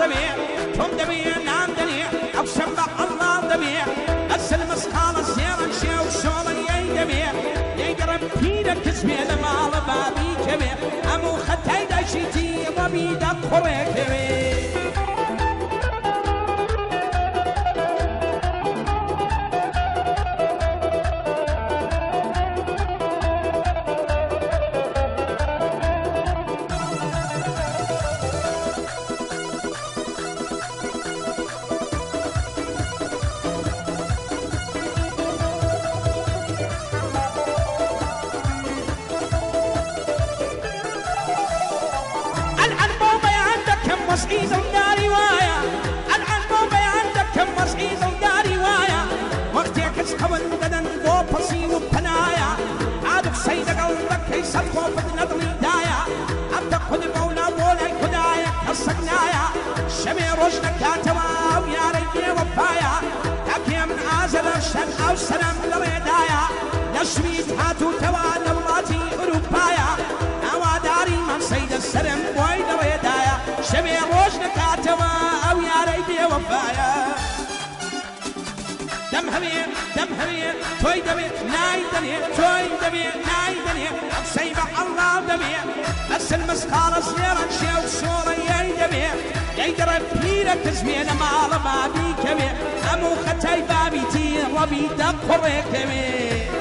دبي توم دبي نام دني أو شنبع الله دبي أسلم أسخال الزيارة شو شغل يدبي يقرب فينا كسبي لما بابي كبير أمو ختاي داشيتي وبي دقوري كبير مسعيد وداري وايا العنبوبة عندك كم مسعيد وداري وايا وقتك اسكون بدن وبصي وبنايا عادك سيد قلبك كيسد خوفك نظري دايا عبدك خذ مولا مولاي خدايا كالصقنايا شمي رجلك يا تواو يا ريدي وفايا تاكي من عازل الشن او سلام لريدايا نشميت هاتو توا نبلاتي اوروبايا نواداري من سيد السلم ويد ريدايا شبي روجنا كاتوا او يا ريدي وفايا دم همير توي دبي ناي دني توي دبي ناي دني سيبع الله دبي بس المسخار صغيرا شيو صورة ياي دبي يقرب فينا تزمين مال بابي كبير امو ختاي بابي تي ربي دقر كبير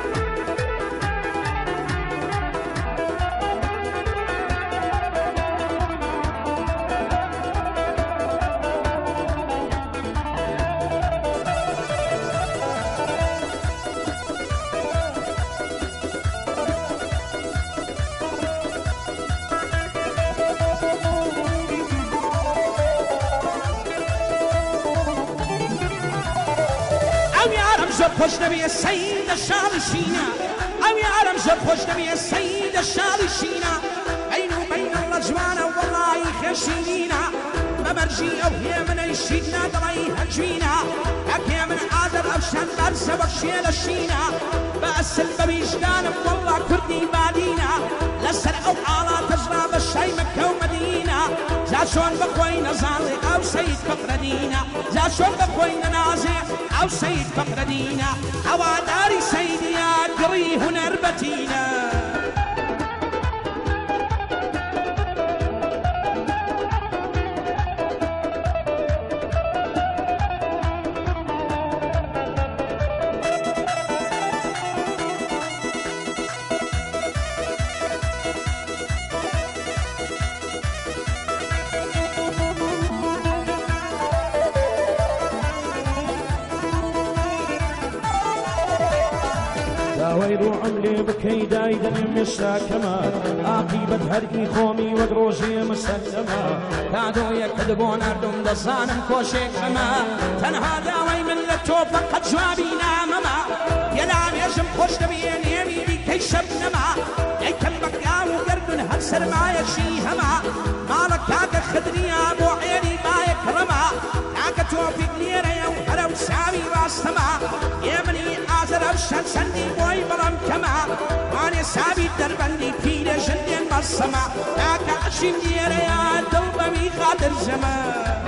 خوش نبی السيد الشالشينا او يا عالم خوش نبي السيد الشالشينا بينه وبين الرجوان والله خشينا ما مرجي او هي من الشينا دري هجينا اكيا من عادر افشان برسه وشيل الشينا بس الببيشدان والله كردي بادينا لسر او على تجرى بالشي مكه ومدينه زاشون بخوينا زالي او سيد فقردينا زاشون بخوينا نازع او سيد فقردينا حواداري سيدي يا قريه نربتينا ويرو عملي بكي دايدا مشا كما عاقبة هرقي خومي وقروجي مسلمة كادو يكذبون أردم دزانم كوشي كما تنها داوي من للتوفق قد جوابينا مما يلعب يجم خوش دبيين يمي بكي شبنما يكم بقيا وقردن هنسر ما يشي هما مالك كاك خدري ابو عيني ما يكرما كاك توفيق ليرا يوحر وسامي راستما يمني آزر أوشان سندي بوي برم كما واني سابي دربندي فيلي جندين بالسما كاك عشين ليرا يا دلبمي خاطر زمان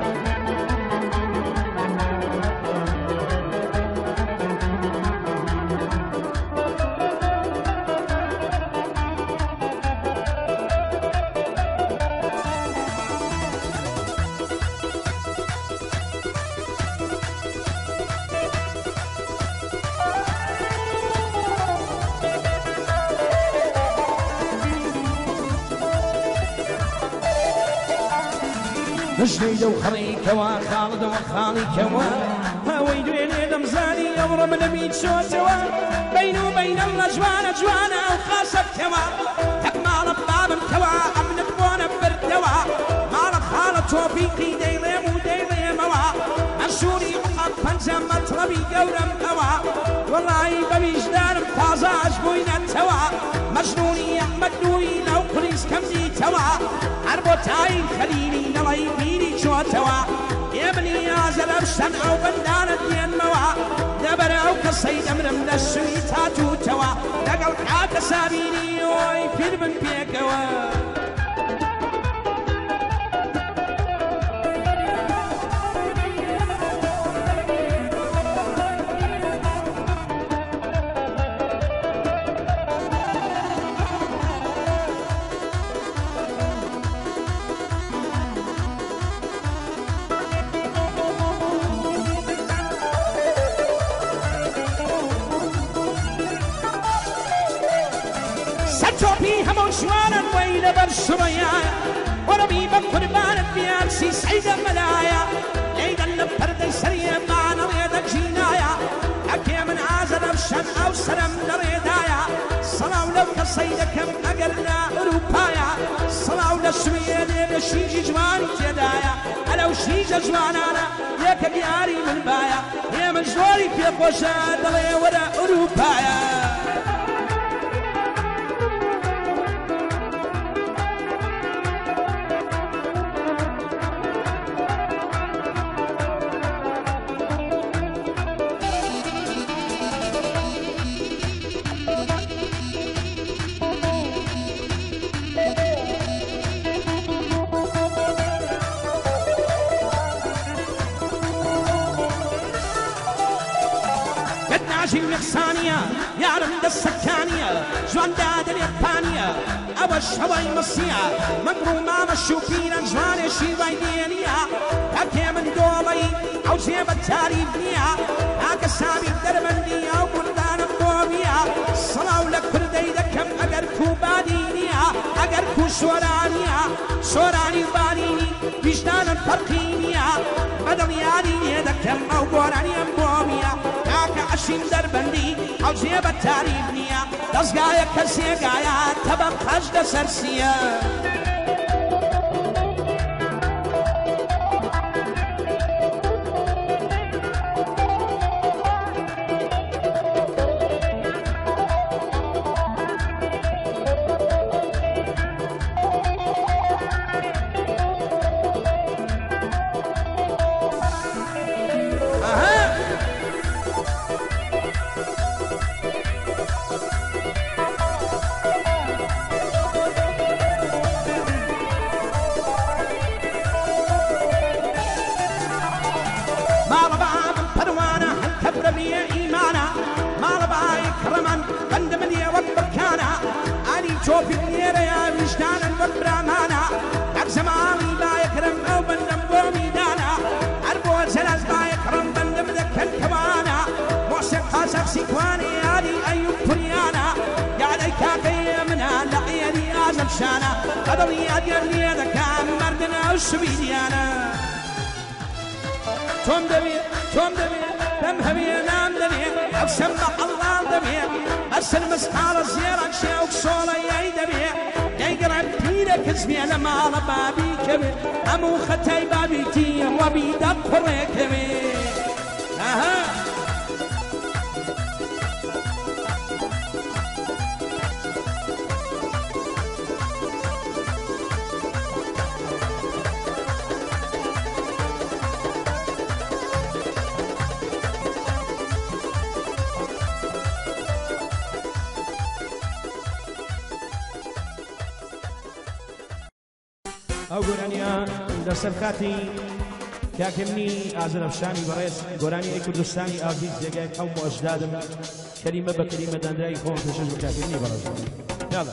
جديد وخري كوا خالد وخالي كوا هاوي دويني دمزاني يمر من بيت شو توا بينه وبين الرجوان جوانا وخاصك كوا تكمال باب كوا امنك وانا بردوا مال خالد توفيقي ديلم وديلم وا الشوري عقب فنزم مطلبي قورم كوا والله بمجدان تازا عجبوين التوا مجنوني احمد نوري لو قريس كمدي توا عربوتاي خليلي نلاي بيني شو توا يبني يا زلم شمع وبندانة دين موا دبرعو كالصيد امرم للشوي تاتو توا دقل حاك سابيني وي فيلم بيكوا جوانا ويل برشريا وربي بقربان بيارسي سعيد ملايا ليدا لبردي سريا معنا ريدك جينايا أكي من عازل أفشن أو سلام لريدايا صلاة لو كصيدكم أقلنا أوروبايا صلاة للسوية للشيجي جواني تيدايا ألو شيجي جوانانا ياك دياري من بايا يا من زوري في قوشا دلي ولا أوروبايا المغسانية يا رمد السكانية جوان داد اليابانية أبا الشوي مصية مقرومة مشوكين جوان شيوي دينية هكي من دولي أو جيب التاريخية هكا سامي الدرمندية وبلدان الضوبية صلاة لك كردي دكم أقركو بادينية أقركو سوراني بانيني وجدان الفرقينية بدل ياري دكم أو قراني أمبومية عشين دربندي أو جيب التاريخية دزقايا كسيقايا تبقى خجد سرسية شوفي النيرة يا وجدان البرامانا أقزمالي با يكرم أو بندم بوميدانا أربو الزلاز با يكرم بندم ذكا كمانا موسيق خاسق سيكواني هذه أيوب فريانا قاعد يكاكي منها لعيدي آزم شانا قدري أدير لي ذكا مردنا وشبيديانا توم دمير بمهبي نام دمير أو سمع الله دمير بس المسحار الزيارة شاوك صولة يدمير يقرب بينك اسمي لما بابي كبير أمو ختاي بابي تي وبي دقر كبير ئەو گۆرانیە لەسەر کاتی کاکەمنی ئازرەفشانی بەڕێز گۆرانی کوردستانی ئاویز جێگای قەوم و ئەجدادم کەلیمە بە کەلیمە دانرای خۆم پێشەش بە کاکەمنی بەڕێز یاڵا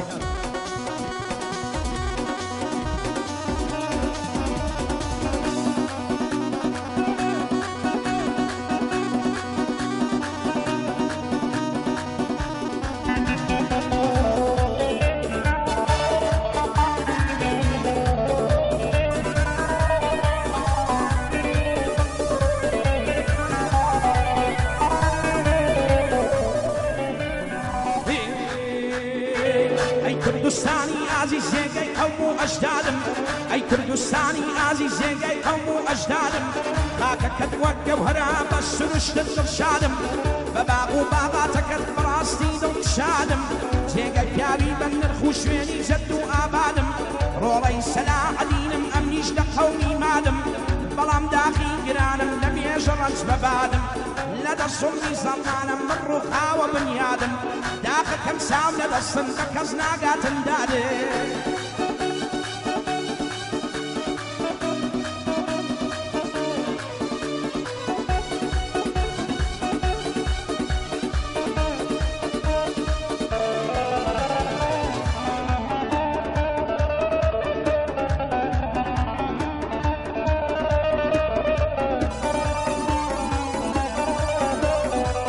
أي كردستاني عزيزي جاي قوم وأجدادم هاكا كدوك جوهرا بس رشد الشادم بباغو باغاتك براستي دون شادم جيجاي بيابي بن الخوشويني جد وآبادم رولي سلاح دينم أمنيش لقومي مادم بلام داخي جرانم لم يجرج ببادم لدى الصمي زمانم من روخا وبنيادم داخل كم سام لدى الصندق كزناقات دادم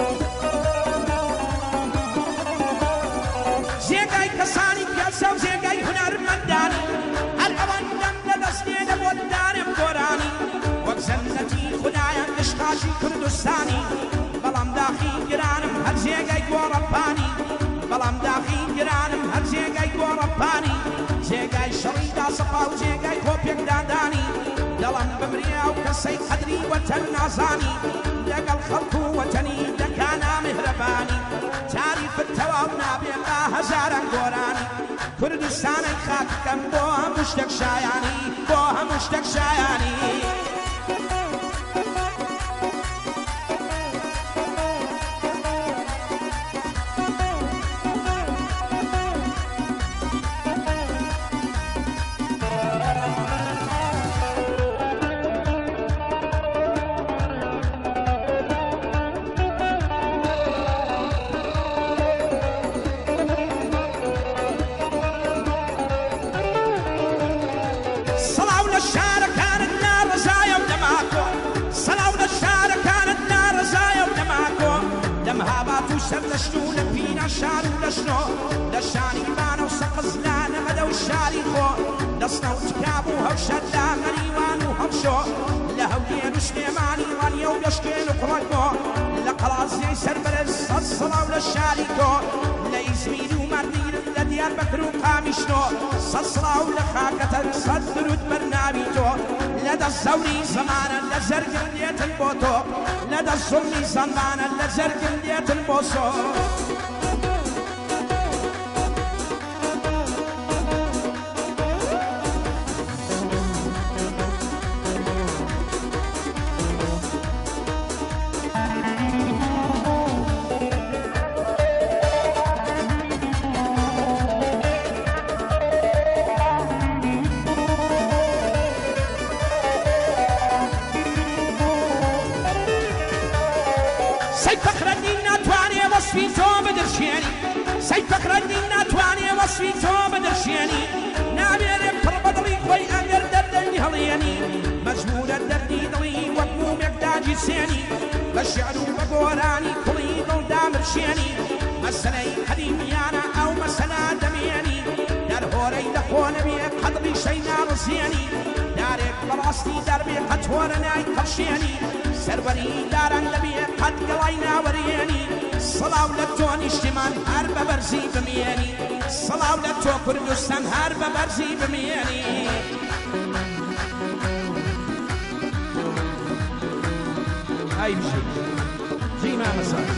زێگای گۆڕەپانی بەڵام داخی گرانم هەر جێگای گۆڕەپانی جێگای شەڕیدا سەپا و جێگای خۆپێکدادانی دڵم بمریا و کەسەی قەدری وەتەن نازانی لەگەڵ خەڵکو و وەتەنی دەکانا میهرەبانی تاریفت تەواو نابێ با هەزاران گۆرانی کوردستانەی خاکەکەم بۆ هەموو شتێک شایانی بۆ هەموو شتێک شایانی سەر دەشت و لە پینا شار و دەشنۆ لە شانی بانە و سەقز لا نەمەدە و شاری خۆ دەستە و تکاب و هەوشەدا غەریوان و هەمشۆ لە هەولێر و سلێمانی ڕەنیە و دەشتێن و کوڕەکۆ لە قەڵازیەی سەربەرز سەد سەڵاو لە شاری تۆ لە ئیزمیر و مەردین لە دیاربەکر و قامیشتۆ سەد سەڵاو لە خاکەتە سەد درود بەرناوی تۆ لە دەست زەوری زەمانە لە زەرگن دێتن بۆ تۆ لە دەست زوڵمی زەمانە لە زەرگن دێتن بۆ سۆ وەسفی تۆ بەدەرشێنی نابێنێ پڕ بەدڵی خۆی ئەگەر دەردەنگی هەڵێنی مەجبورە دەردی دڵی وەک مومێکداجی سێنی بە شێعر و بە گۆرانی کوڵی دڵدا مرشێنی مەسەلەی قەدیمیانە ئەو مەسەلا دەمێنی دەرهۆرەی دەخۆ نەبێ قەدڵی شەی ناڕزیێنی دارێک بەڕاستی دەربێ قەت هۆرە نای قەڵشێنی سەربەری داران دەبێ قەت گەڵای ناوەرێنی سەڵاو لە تۆ نیشتمان هەر بە بەرزی بمێنی سەڵاو لە تۆ کوردستان هەر بە بەرزی بمێنی ئای بژی جی مامەساز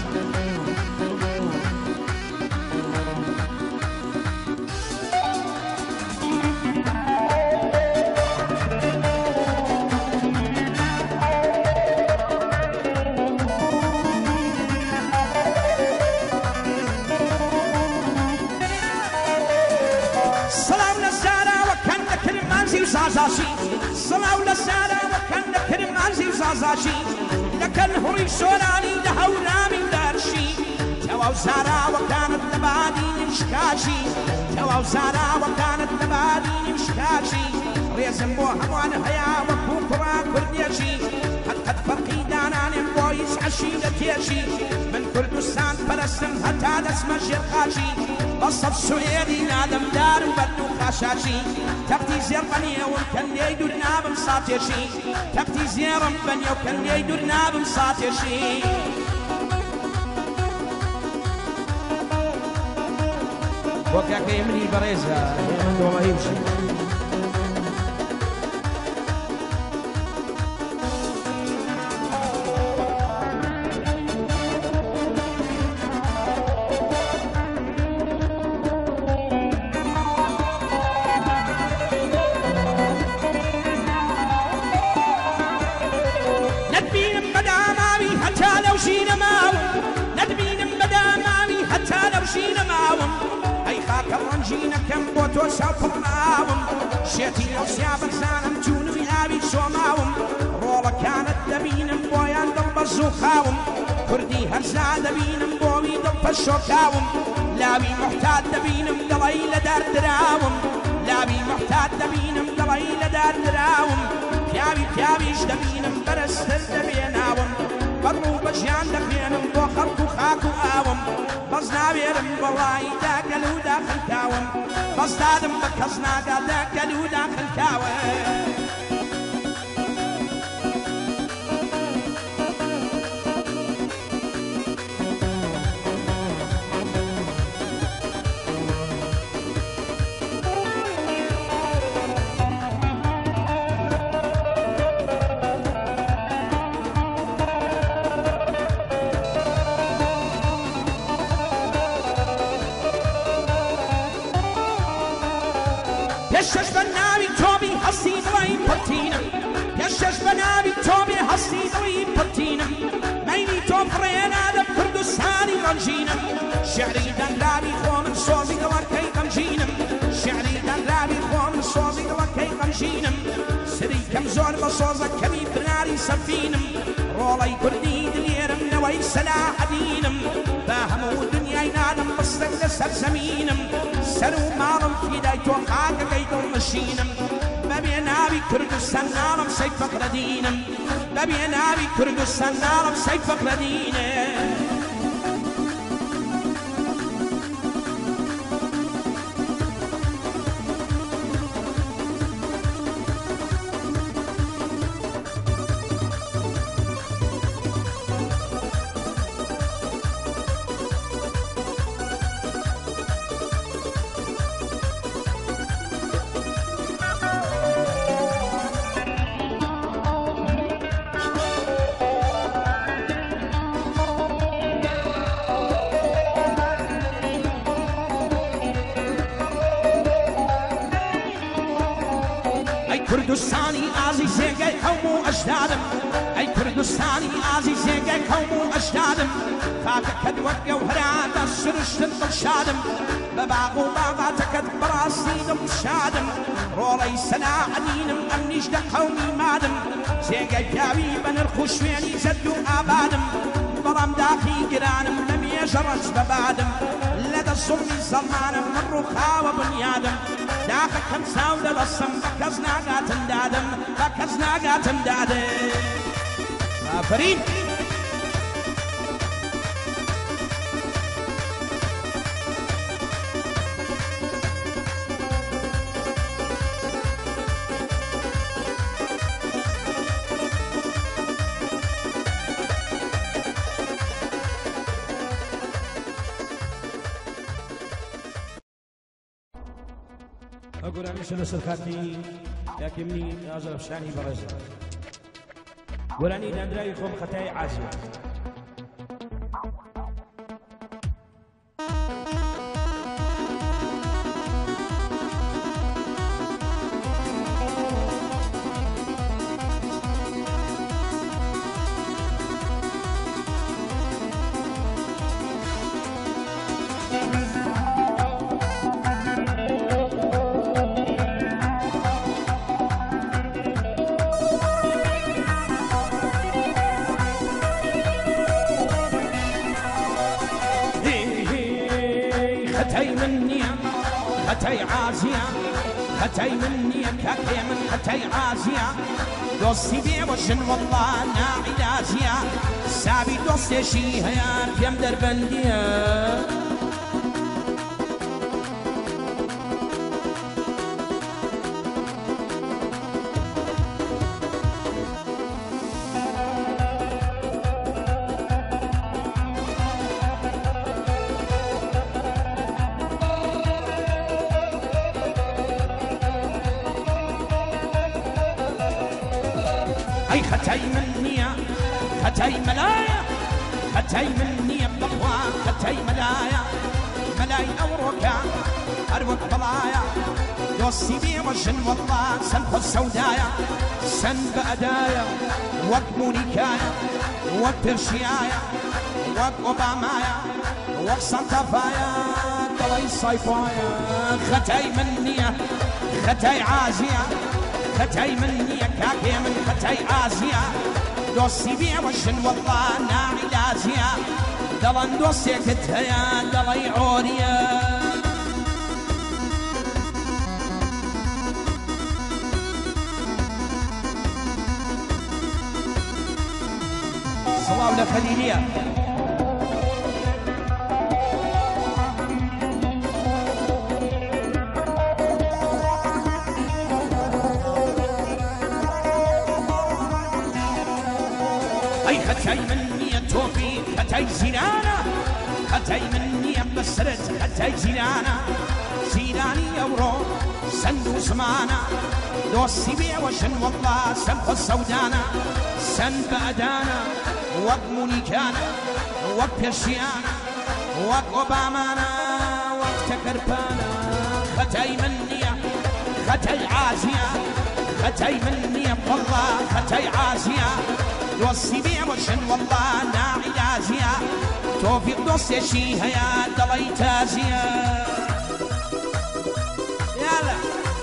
سەڵاو لە ساراوەکەن لە کرمانزی و زازاشی لەکەن هوڕی شۆرانی لە هەورامی دەرشی تەواو زاراوەکانت لە بادی شکاشی تەواو زاراوەکانت لە بادی شکاشی ڕێزم بۆ هەمووان هەیە وەکو کوڕا کوردێکی قەت فەرقی دانانێم بۆ هیچ عەشی لە تێشی من کوردستان پەرستم هەتا دەسمە ژێرقاشی بە سەد سوێری نادەمدار و بەرد و خاشاشی تەقتی زێر بەنیە و کەندەی دوور نابم ساتێشی تەقتی زێڕم بەنیە و کەندەی دوور نابم ساتێشی بۆ کاکەی منی بەڕێزە من دۆڵەهی بشی ڕەنجینەکەم بۆ تۆ ساپڕناوم شێتی ئەو سیابەرزانم چونمی ئاوی شۆماوم ڕۆڵەکانت دەبینم بۆیان دڵ بەرز و خاوم کوردی هەرزا دەبینم بۆوی دڵ پەشۆکاوم لاوی محتات دەبینم دڵی لە داردراوم لاوی محتات دەبینم دڵی لە داردراوم پیاویش دەبینم بەرزتر دەبێناوم بەڕ و بەژیان دەخێنم بۆ خەڵک و خاک و ئاوم بەس ناوێرم بەڵای داگەل و داخلکاوم بەس دادم بە کەس ناگا داگەل و داخلکاوم پێشەش بە ناوی تۆبی هەستی دڵی پڕتینم پێشەش بە ناوی تۆبی هەستی دڵی پڕتینم مەیلی تۆ فڕێنا لە کوردستانی ڕەنجینم شعری دەنراوی خۆ من سۆزی دڵەکەی غەمگینم شعری دەنراوی خۆ من سۆزی دڵەکەی غەمگینم سری کەم زۆر بە سۆزەکەمی بناری سەفینم ڕۆڵەی کوردی دلێرم نەوەی سەلاحەدینم بە هەموو دنیای نادم بستن لەسەر زەمینم سەر و ماڵم فیدای تۆ خاکەکەی دڵنشینم بەبێ ناوی کوردستان ناڵم سەید فەخرەدینم بەبێ ناوی کوردستان ناڵم سەید فەخرەدینم کوردستانی ئازیزێگەی هەموو ئەژدادم ئەی کوردستانی ئازیزێگەی هەموو ئەژدادم خاکەکەت وەک گەوهراتە سروشتن دڵشادم بە باغ و باغاتەکەت بەڕاستی دڵشادم ڕۆڵەی سەلاحەدینم ئەمنیش لە قەومی مادم جێگەی پیاوی بە نرخ و شوێنی زەرد و ئابادم بەڵام داخی گرانم لە مێژە ڕەج بەبادم لەدە زوڵمی زەڵمانم من ڕووخاوە بنیادم داخەکەم چاو دەبەستم بە کەس ناگاتم دادم بە کەس ناگاتم دادم ئافرین گۆرانیشە لەسەر کاتی یاکێمنی ئازەرفشانی بەڕێزە گۆرانی دانراوی خۆم خەتای عازیە خەتای عازیە خەتای من نییە کاکێ من خەتای عازیە دۆستی بێوەژن وەڵڵا ناعیلازیە ساوی دۆستێشی هەیە پێم دەربەندیە ئەی خەتای من نییە خەتای مەلایە خەتای من نییە بەخوا خەتای مەلایە مەلای ئەوڕۆکە هەر وەک بەڵایە دۆستی بێوەژن وەڵڵا سەن خۆ سەودایە سەن بە ئەدایە وەک مونیکایە وەک پێرشیایە وەک ئۆبامایە وەک سەنتەفایە دەڵی سایپایە خەتای من نییە خەتای عازیە خەتای من نییە کاکێ من خەتای عازیە دۆستی بێوەژن وەڵڵا ناعیلازیە دەڵەن دۆستێکت هەیە دەڵی عۆریە سڵاو لە خەلیلیە ئەی خەتای من نییە تۆپی خەتای زیرانە خەتای من نییە بەسرت خەتای زیرانە زیرانی ئەوڕۆ سند و زمانە دۆستی بێوەژن وەڵڵا سەن خۆ سەودانە سەن بە ئەدانە وەک مونیکانە وەک پێرشیانە وەک ئۆبامانە وەک تەکەرپانە خەتای من نییە ختي عازية ختي مني والله ختي عازية دوسي بيع وشن والله ناعي عازية توفيق دوسي شي هيا دلي تازية يلا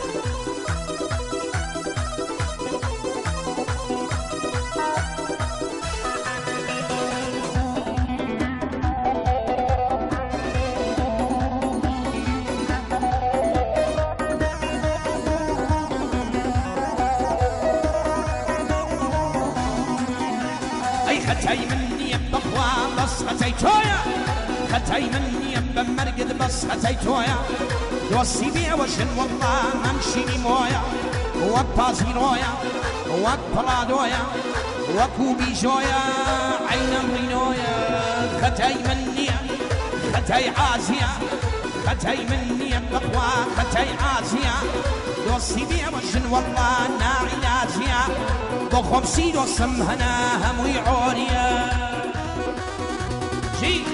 ختي مني بقوا بس ختي تويا ختي مني بمرقد بس ختي تويا دوسي بيع وشن والله ممشيني مويا وك بازينويا وك برادويا وكوبي جويا عين مرينويا ختي مني ختي عازية ختي مني بقوا ختي عازية دوسي بيع وشن والله ناعي لازية بخمسين وصم هنا هم ويعوريا جي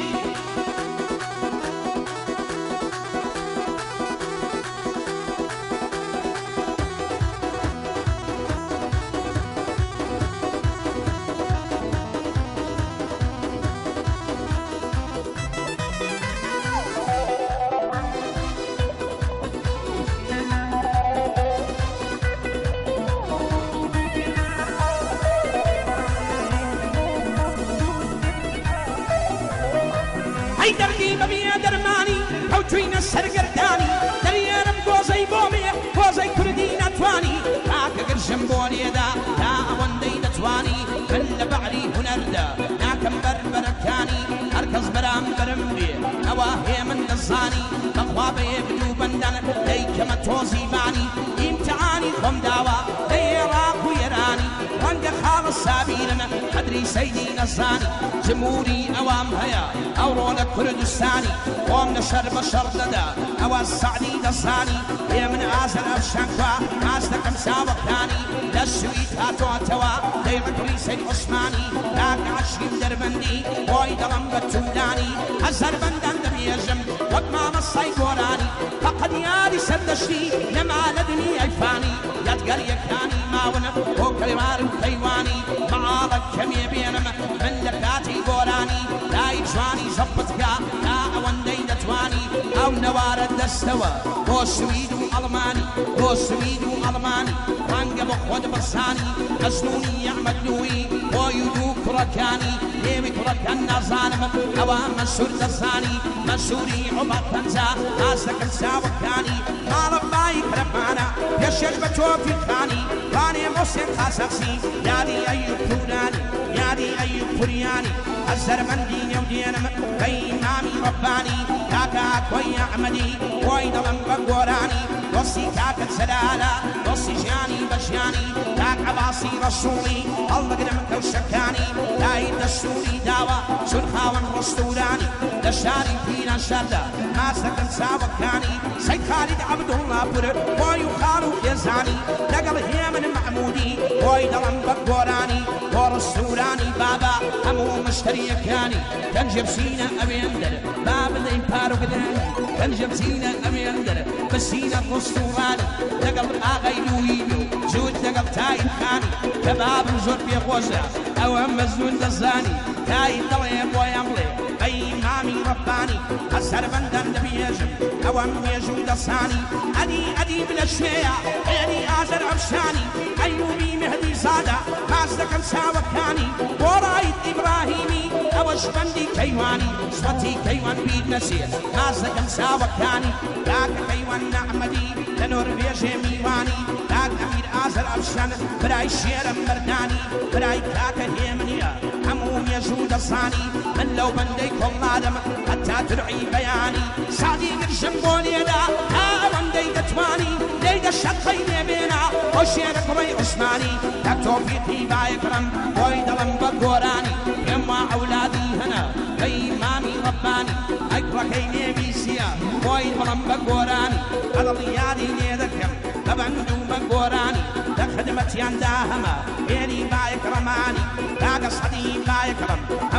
هاي دردي ببيا درماني او توين السرقرداني دريانم قوزي بومي قوزي كردي نتواني تاك قرشم بولي دا تا اوندي نتواني كل بعري هنردا ناكم بربركاني اركز برام برمبي نواهي من نزاني بخوابي بدو بندن ليكم توزي ماني امتعاني قم داوا ديراك ويراني وانق خالص سابيلنا قدري سيدي نزاني جمهوري اوام هيا أورون كردستاني قوم نشر بشر لدى أو السعدي دزاني هي من آزر أبشانكوا ناسدكم ساوقتاني للسويت هاتوا توا ديمك ريسي عثماني لاك عشرين دربندي بوي دلم بتولاني هزر بندن دبيجم وقما مصي قوراني فقد يالي سردشتي نما لدني عيفاني يدقر يكاني ماونا وكريمار وكيواني معالك كم يبينم من لكاتي قوراني لا يجواني زبطك لا أوندي دتواني أو نوارد دستوى بو سويد وألماني بو سويد وألماني رانق بخود برساني غزنوني يعمل لوي ويدو كركاني يوي كركان نازانم أوام منصور دزاني منصوري عباد بنزا ناسك الساوكاني مال باي كرمانا يشج بتوفي خاني راني محسن خاسقسي يادي أيوب كوناني يادي أيوب فرياني الزر من دين ودينم بي إمامي رباني كاكا كوي أحمدي كوي دلم بقوراني وصي كاكا سلالة وصي جاني بشياني كاك عباسي رسولي الله قدمك وشكاني لاي دستوري داوى سرخاون رستوراني دشاري فينا شردة ما سكن ساوكاني سيد خالد عبد الله بر كوي خالو يزاني نقل هي من محمودي كوي دلم بقوراني ورسولاني بابا همو مشتري كاني تنجب سينا أبي أندر باب الإمبارو قداني تنجب سينا أبي أندر بسينا قصوراني نقل آغي لويدو جود نقل تاين خاني كباب نزور في غوزة أو هم مزنون دزاني تاين دلي بوي أملي أي إمامي رباني أسر بندن دبيجم أو هم يجو دزاني أدي من الشوية أدي آزر عبشاني أيوبي مهدي زادة مازدكم ساوكاني ورايد إبراهيمي أوش بندي كيواني صوتي كيوان بيد نسير مازدكم ساوكاني لاك كيوان نعمدي لنور بيجي ميواني لاك أمير آزر أبشان براي شير مرداني براي كاكا هيمنيا هموم يجود الصاني من لو بندي كل آدم حتى ترعي بياني سعدي قرشم بوليدا ها بندي دتواني ليدا الشقين بينا وشيرك وي عثماني لك توفيقي بايكرم وي دلم بقوراني يما أولادي هنا كي إمامي رباني أكرك ينبي سيا وي دلم بقوراني على ضيادي نيدكم لبندو بقوراني لك خدمت ينداهما إيري بايكرماني لا قصدي بايكرم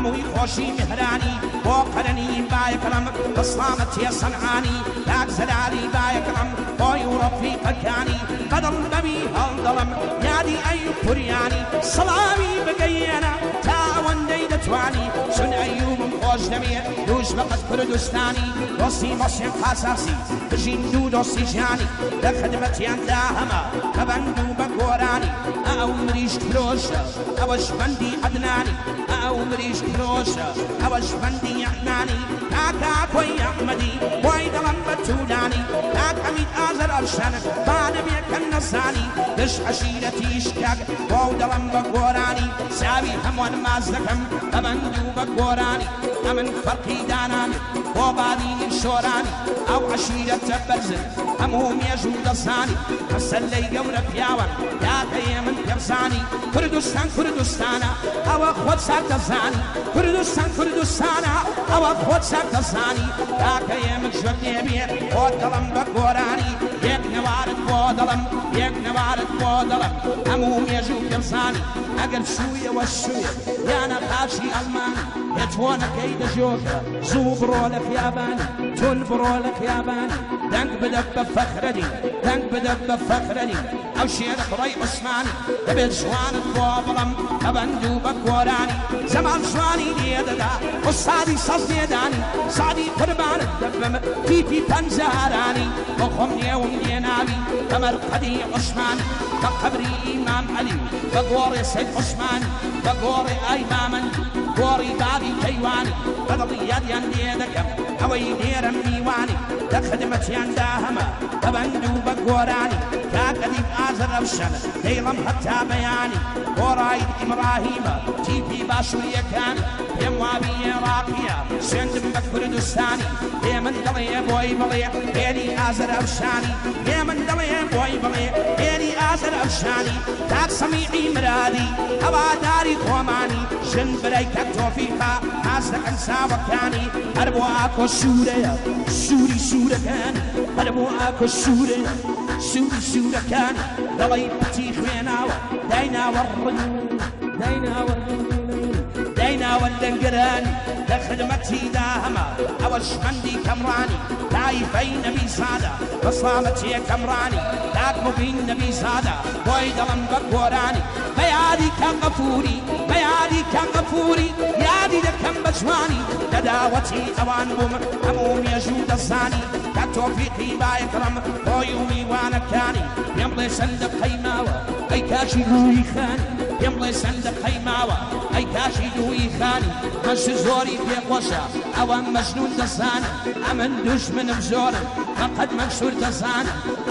هموي خوشي مهراني وقرني بايكرم بصلامتي صنعاني لاك زلالي بايكرم ويورفي قكاني قدر نبي هالظلم يادي أيوب فرياني صلامي بقينا تاون ديدة تواني سن أيوب خوش دمي دوش بقت كردستاني وصي مصير قاساسي بجين دودو سيجاني لخدمتي عندها كبندو بقوراني أو مريش كروشة أوش بندي عدناني أو مريش كروشة أوش بندي عدناني كاكا كوي أحمدي وايد لمبتولاني كاك عميد آزر أرشان بعد بيك النصاني دش عشيرتي شكاك وود لمبقوراني ساوي هموان مازدكم كبندو بقوراني أمن فرقي داناني وبعدين شوراني أو عشيرة برزن همهم يجود الصاني مسلي قولك ياوان يا كيمن يرساني كردستان كردستانا أو أخوات ساكت الزاني كردستان كردستانا أو أخوات ساكت الزاني يا كيمن شوك يبيع وطلم بقوراني يك نوارد بودلم يك نوارد بودلم همهم يجود يرساني أقل شوية والشوية يا نقاشي ألماني يتوانا كيد جوكا زو برولك ياباني تون برولك ياباني دنك بدب فخردي دنك بدب فخردي أو شير قري عثماني دبل شوان الطوابلم أبندو بكوراني زمان شواني ديددا وصادي صدي داني صادي قربان الدبم تيتي تنزهراني وخمني يوم دينابي كمر قدي عثماني كقبري إمام علي بقوري سيد عثماني بقوري أيمامن قوري بادي كيواني بدلي يدي ديدكم أوي ديرم ميواني لخدمتي عندها كبندو بقوراني كاكديب آزر أوشن ديلم حتى بياني ورايد إبراهيم تيبي باشوية كان يموابي راقية سندم بكردستاني يمن دلي بوي بلي هيني آزر أوشاني يمن دلي بوي بلي هيني آزر أوشاني تاك سميعي مرادي هوا داري قوماني جن بريكك توفيقا آزرك انسا وكاني هربو آكو سورة سوري سورة كاني هربو آكو سورة سوري سورة كاني دلي بتي خويناوة داينا والرجل داينا والرجل داينا والدنقراني لخدمتي داهمة أوش مندي كمراني تايفي نبي سادة بصلامتي كمراني لاك مبين نبي سادة بويد لنبقوراني بيادي كان غفوري بيادي كان غفوري يادي لكم بجواني لداوتي أوان بوم هموم يجود الزاني كتوفيقي بايكرم ويومي وانا كاني يمضي سندق قيماوة أي كاشي دوي خاني يمضي سندق قيماوة أي كاشي دوي خاني مش زوري في قوشة أو مجنون دزاني أمن دشمن بزوري فقد منشور دزاني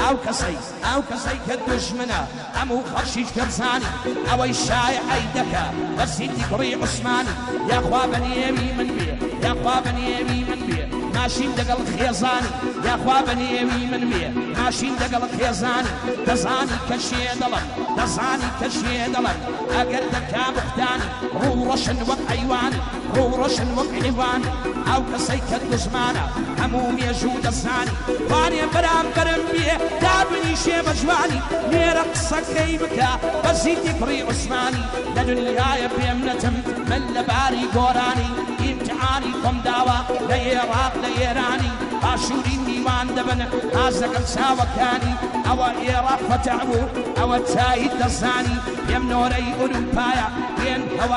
أو كسي كدشمنة أمو خرشيش كرزاني أو الشايع أيدكا بس يدي عثماني يا أخوة بني يمي من بيه يا أخوة بني يمي من بيه ماشين دقل خيزاني يا أخوة بني يمي من بيه ماشين دقل خيزاني دزاني كشي دلم دزاني كشي دلم أقردك يا مختاني رو رشن وحيواني رو رشن وحيواني أو كسي كدزمانة هموم يجود الزاني فاني برام برم بيه دابني شي بجواني نيرقصك كيبكا بزيدي فري عثماني لدنياي بيمنتم من لباري قوراني امتحاني قم داوا ليراق ليراني باشوري نيوان دبن هازك الساوى كاني او ايراق فتعبو او التايد دزاني يمنوري أولوبايا ين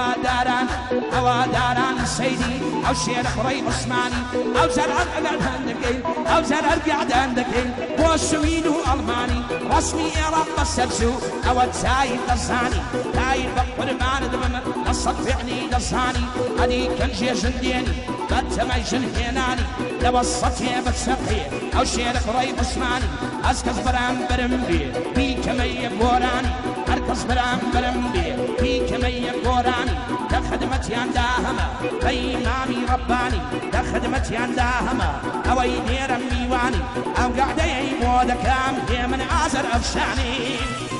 هوا داران سيدي او شير فري عثماني او زرع عندكين او زرع قاعد عندكين وسويدو الماني رسمي ايراق بسرسو او التايد دزاني تايد بقرمان دبن الصدفعني دزاني ادي كان جيش ديني بتمي جنهيناني لبسط يا بتسقي او شير فري عثماني اسكز برام برمبي بي كمي بوراني اركز برام برمبي بي كمي بوراني لخدمتي عندها بإمامي رباني لخدمتي عندها او يدير ميواني او قاعد يمود كام هي من عازر افشاني